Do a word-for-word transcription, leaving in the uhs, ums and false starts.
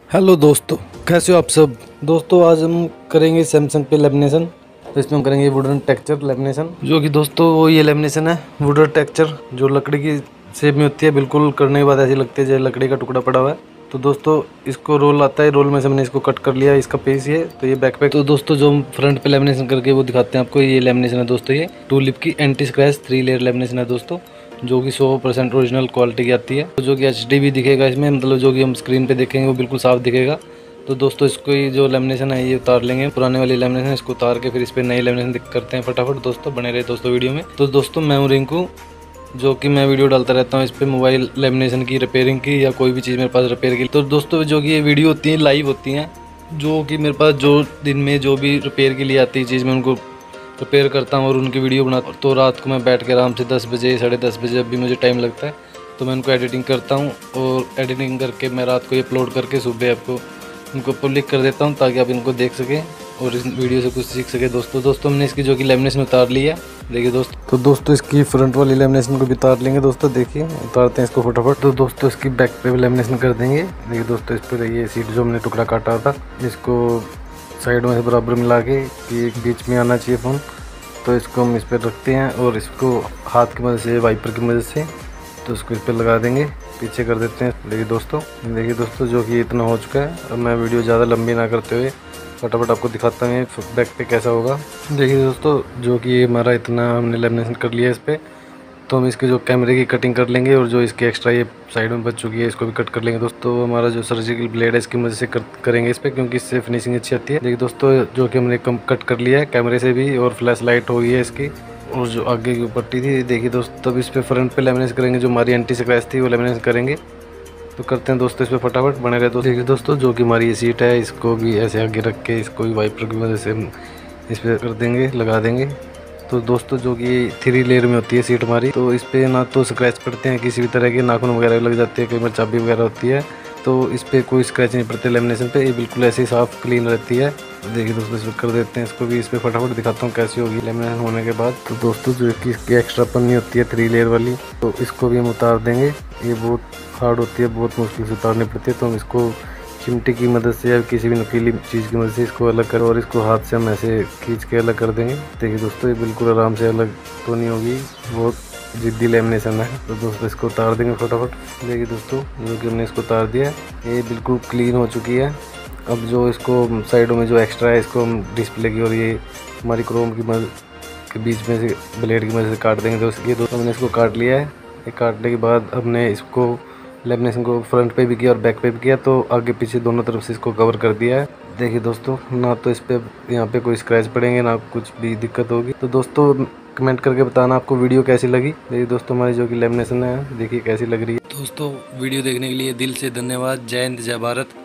Hello दोस्तों, कैसे हो आप सब। दोस्तों आज हम करेंगे सैमसंग पे लेमिनेशन। तो इसमें हम करेंगे वुडन टेक्सचर लेमिनेशन, जो कि दोस्तों वो ये लेमिनेशन है वुडन टेक्सचर, जो लकड़ी की शेप में होती है। बिल्कुल करने के बाद ऐसी लगती है जैसे लकड़ी का टुकड़ा पड़ा हुआ है। तो दोस्तों इसको रोल आता है, रोल में से मैंने इसको कट कर लिया। इसका पेज ये, तो ये बैक पे। तो दोस्तों जो हम फ्रंट पे लेमिनेशन करके वो दिखाते हैं आपको, ये लेमिनेशन है दोस्तों। ये टू लिप की anti scratch three layer lamination है दोस्तों, जो कि सौ परसेंट ओरिजिनल क्वालिटी की आती है। तो जो कि एच डी भी दिखेगा इसमें, मतलब जो कि हम स्क्रीन पे देखेंगे वो बिल्कुल साफ दिखेगा। तो दोस्तों इसको ये जो लेमिनेशन है ये उतार लेंगे, पुराने वाली लेमिनेशन इसको उतार के फिर इस पर नई लेमिनेशन करते हैं फटाफट। दोस्तों बने रहे दोस्तों वीडियो में। तो दोस्तों मैं हूं रिंकू, जो कि मैं वीडियो डालता रहता हूं इस पर मोबाइल लेमिनेशन की, रिपेयरिंग की, या कोई भी चीज़ मेरे पास रिपेयर की। तो दोस्तों जो कि ये वीडियो होती है लाइव होती हैं, जो कि मेरे पास जो दिन में जो भी रिपेयर के लिए आती है चीज़, मैं उनको रिपेयर करता हूँ और उनकी वीडियो बनाता हूँ। तो रात को मैं बैठ के आराम से दस बजे साढ़े दस बजे जब भी मुझे टाइम लगता है तो मैं उनको एडिटिंग करता हूँ, और एडिटिंग करके मैं रात को ये अपलोड करके सुबह आपको उनको पब्लिक कर देता हूँ, ताकि आप इनको देख सकें और इस वीडियो से कुछ सीख सके। दोस्तों दोस्तों हमने इसकी जो कि लेमिनेशन उतार ली है, देखिए दोस्तों। तो दोस्तों इसकी फ्रंट वाली लेमिनेशन को भी उतार लेंगे दोस्तों, देखिए उतारते हैं इसको फटाफट। तो दोस्तों इसकी बैक पे भी लेमिनेशन कर देंगे। देखिए दोस्तों इस पर ये सीट जो हमने टुकड़ा काटा था, इसको साइड में से बराबर मिला के कि बीच में आना चाहिए फ़ोन। तो इसको हम इस पर रखते हैं और इसको हाथ की मदद से, वाइपर की मदद से, तो इसको इस पर लगा देंगे, पीछे कर देते हैं। देखिए दोस्तों, देखिए दोस्तों जो कि इतना हो चुका है। अब मैं वीडियो ज़्यादा लंबी ना करते हुए फटाफट आपको दिखाता हूँ बैक पे कैसा होगा। देखिए दोस्तों जो कि हमारा इतना हमने लेमिनेशन कर लिया इस पर। तो हम इसके जो कैमरे की कटिंग कर लेंगे, और जो इसकी एक्स्ट्रा ये साइड में बच चुकी है इसको भी कट कर लेंगे दोस्तों। हमारा जो सर्जिकल ब्लेड है इसकी मदद से कर, करेंगे इस पर, क्योंकि इससे फिनिशिंग अच्छी आती है। देखिए दोस्तों जो कि हमने कम कट कर लिया है कैमरे से भी, और फ्लैश लाइट हो गई है इसकी, और जो आगे की पट्टी थी। देखिए दोस्तों तब इस पर फ्रंट पे लेमिनेशन करेंगे, जो हमारी एंटी स्क्रैच थी वो लेमिनेशन करेंगे। तो करते हैं दोस्तों इस पर फटाफट, बने रहे। तो देखिए दोस्तों जो कि हमारी ये सीट है, इसको भी ऐसे आगे रख के इसको भी वाइपर की मदद से इस पर कर देंगे, लगा देंगे। तो दोस्तों जो कि थ्री लेयर में होती है सीट हमारी, तो इस पर ना तो स्क्रैच पड़ते हैं किसी भी तरह के, नाखून वगैरह लग जाते हैं, कई बार चाबी वगैरह होती है, तो इस पर कोई स्क्रैच नहीं पड़ते लेमिनेशन पे। ये बिल्कुल ऐसे ही साफ क्लीन रहती है। देखिए दोस्तों इस पर कर देते हैं इसको भी, इस पर फटाफट दिखाता हूँ कैसी होगी लेमिनेशन होने के बाद। तो दोस्तों जो कि इसकी एक्स्ट्रा पन्नी होती है थ्री लेयर वाली, तो इसको भी हम उतार देंगे। ये बहुत हार्ड होती है, बहुत मुश्किल से उतारनी पड़ती है। तो हम इसको चिमटी की मदद से या किसी भी नुकीली चीज़ की मदद से इसको अलग करें, और इसको हाथ से हम ऐसे खींच के अलग कर देंगे। देखिए दोस्तों ये बिल्कुल आराम से अलग तो नहीं होगी, बहुत जिद्दी लेमिनेशन है। तो दोस्तों इसको उतार देंगे फटाफट। देखिए दोस्तों जो कि हमने इसको उतार दिया है, ये बिल्कुल क्लीन हो चुकी है। अब जो इसको साइडों में जो एक्स्ट्रा है इसको हम डिस्प्ले की और ये हमारी क्रोम की मदद के बीच में से ब्लेड की मदद से काट देंगे। दोस्तों ये दोस्तों हमने इसको काट लिया है। ये काटने के बाद हमने इसको लेमिनेशन को फ्रंट पे भी किया और बैक पे भी किया, तो आगे पीछे दोनों तरफ से इसको कवर कर दिया है। देखिए दोस्तों ना तो इस पे यहाँ पे कोई स्क्रैच पड़ेंगे, ना कुछ भी दिक्कत होगी। तो दोस्तों कमेंट करके बताना आपको वीडियो कैसी लगी। देखिए दोस्तों हमारी जो कि लेमिनेशन है देखिए कैसी लग रही है। दोस्तों वीडियो देखने के लिए दिल से धन्यवाद। जय हिंद, जय भारत।